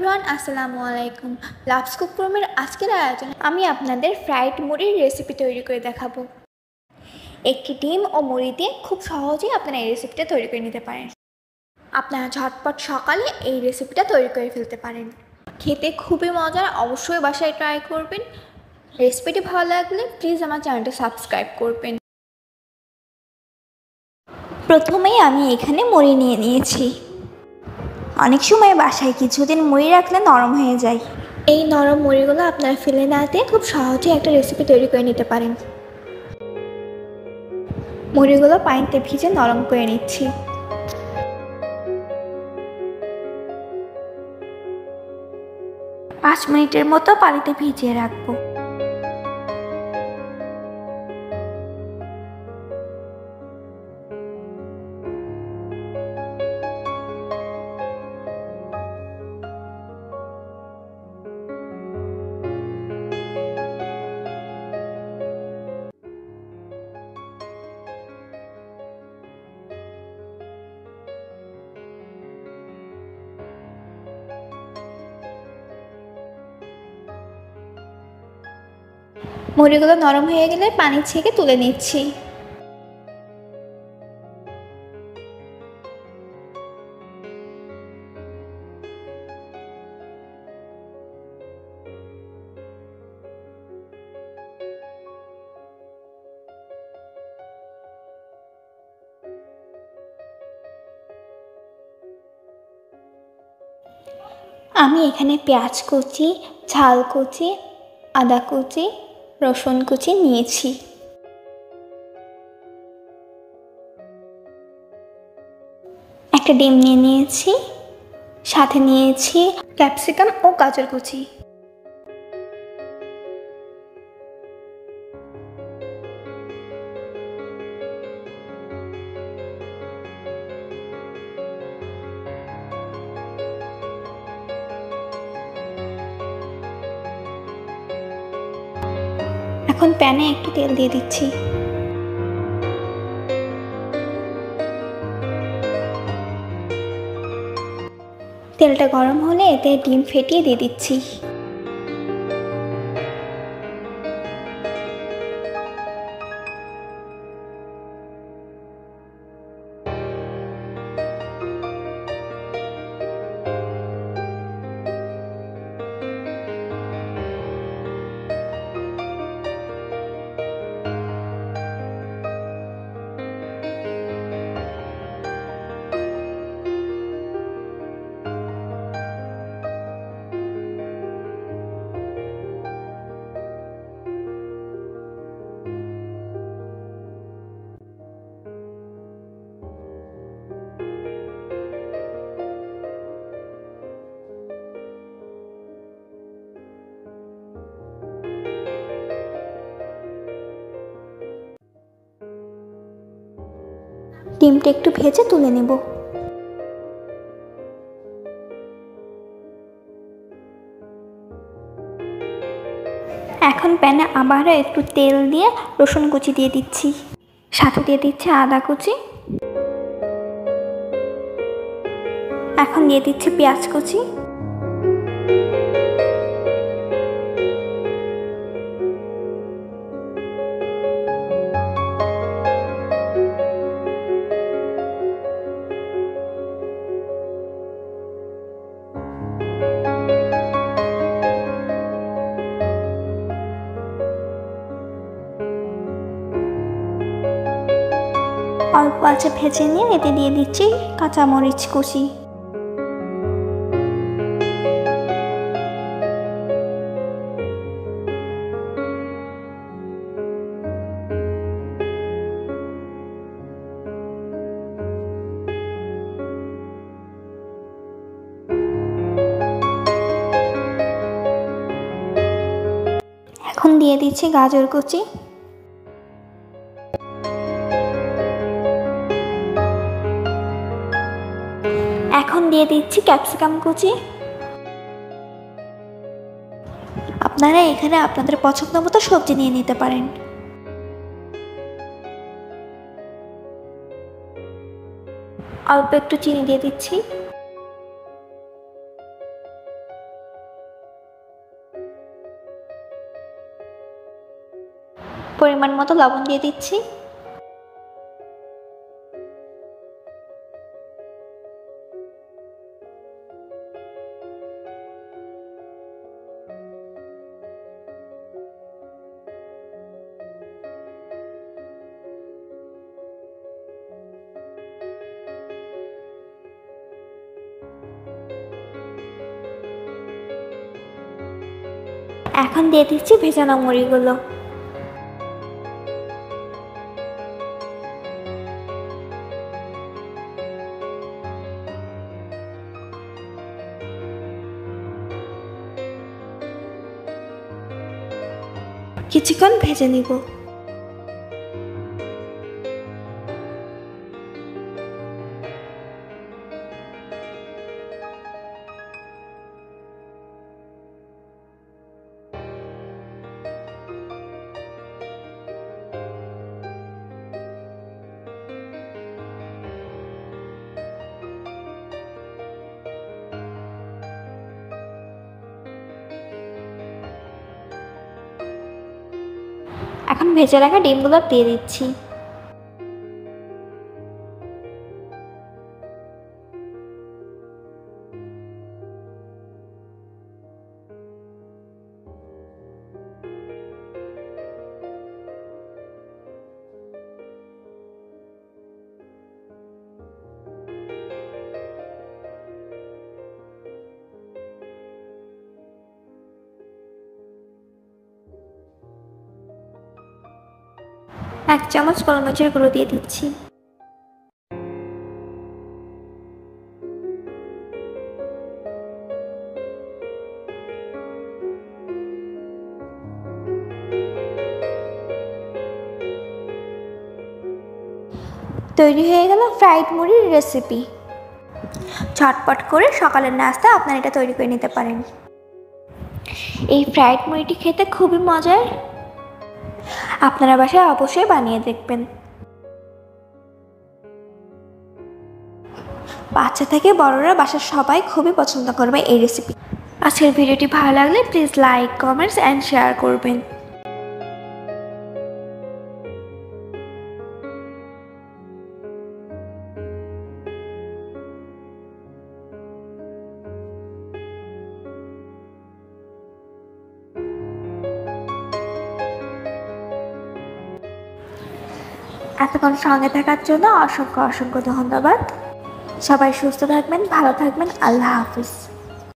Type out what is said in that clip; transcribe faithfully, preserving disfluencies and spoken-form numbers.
Everyone, আসসালামু আলাইকুম। Loves cook রুমের আজকের আয়োজন আমি আপনাদের ফ্রাইড মুড়ির রেসিপি তৈরি করে দেখাবো। একটি ডিম ও মুড়ি দিয়ে খুব সহজেই আপনারা এই রেসিপিটা তৈরি করে নিতে পারেন। আপনারা ঝটপট সকালে এই রেসিপিটা তৈরি করে ফেলতে পারেন। খেতে খুবই মজার, অবশ্যই বাসায় ট্রাই করবেন। রেসিপিটি ভালো লাগলে প্লিজ আমার চ্যানেলটা সাবস্ক্রাইব করবেন। প্রথমেই আমি এখানে মুড়ি নিয়ে নিয়েছি। অনেক সময় বাসায় কিছুদিন মুড়ি রাখলে নরম হয়ে যায়। এই নরম মুড়িগুলো আপনারা ফেলে না দিয়ে খুব সহজে একটা রেসিপি তৈরি করে নিতে পারেন। মুড়িগুলো পানিতে ভিজে নরম করে নিচ্ছি। পাঁচ মিনিটের মতো পানিতে ভিজিয়ে রাখবো। মুড়িগুলো নরম হয়ে গেলে পানি ছেঁকে তুলে নিচ্ছি। আমি এখানে পেঁয়াজ কুচি, ঝাল কুচি, আদা কুচি, রসুন কুচি নিয়েছি। একটা ডিম নিয়ে নিয়েছি, সাথে নিয়েছি ক্যাপসিকাম ও গাজর কুচি। এখন প্যানে একটু তেল দিয়ে দিচ্ছি। তেলটা গরম হলে এতে ডিম ফেটিয়ে দিয়ে দিচ্ছি। ডিমটা একটু ভেজে তুলে নেব। এখন প্যানে আবারও একটু তেল দিয়ে রসুন কুচি দিয়ে দিচ্ছি, সাথে দিয়ে দিচ্ছি আদা কুচি। এখন দিয়ে দিচ্ছি পেঁয়াজ কুচি। অল্প আঁচে ভেজে নিয়ে এতে দিয়ে দিচ্ছি কাঁচামরিচ কুচি। এখন দিয়ে দিচ্ছি গাজর কুচি। এখন দিয়ে দিচ্ছি ক্যাপসিকাম কুচি। আপনারা এখানে আপনাদের পছন্দ মতো সবজি নিয়ে নিতে পারেন। অল্প একটু চিনি দিয়ে দিচ্ছি। পরিমাণ মতো লবণ দিয়ে দিচ্ছি। এখন দিয়ে দিচ্ছি ভেজানো মুড়িগুলো। কিছুক্ষণ ভেজে নিব। এখন ভেজে রাখা ডিমগুলো দিয়ে দিচ্ছি। এক চামচ গোলমরিচের গুঁড়ো দিয়ে দিচ্ছি। তৈরি হয়ে গেল ফ্রাইড মুড়ির রেসিপি। ঝটপট করে সকালের নাস্তা আপনারা এটা তৈরি করে নিতে পারেন। এই ফ্রাইড মুড়িটি খেতে খুবই মজার, আপনারা বাসায় অবশ্যই বানিয়ে দেখবেন। বাচ্চা থেকে বড়রা বাসার সবাই খুবই পছন্দ করবে এই রেসিপি। আজকের ভিডিওটি ভালো লাগলে please like, comments and share করবেন। এতক্ষণ সঙ্গে থাকার জন্য অসংখ্য অসংখ্য ধন্যবাদ। সবাই সুস্থ থাকবেন, ভালো থাকবেন। আল্লাহ হাফিজ।